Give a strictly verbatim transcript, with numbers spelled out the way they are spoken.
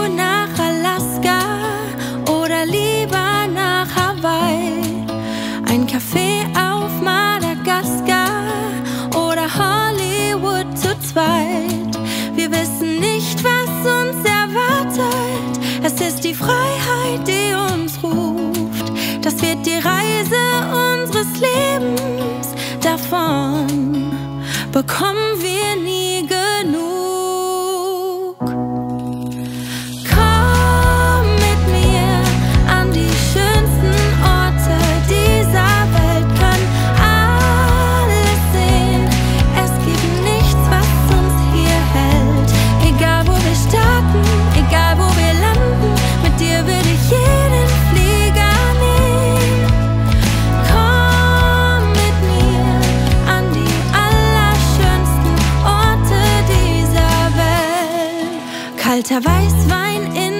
nach Alaska oder lieber nach Hawaii? Ein Café auf Madagaskar oder Hollywood zu zweit? Wir wissen nicht, was uns erwartet. Es ist die Freiheit, die uns ruft. Das wird die Reise unseres Lebens. Davon bekommen wir nie genug. Komm mit mir an die schönsten Orte dieser Welt, können alles sehen. Es gibt nichts, was uns hier hält. Egal wo wir starten, egal wo wir landen, mit dir würde ich jeden Flieger nehmen. Komm mit mir an die allerschönsten Orte dieser Welt. Kalter Weißwein in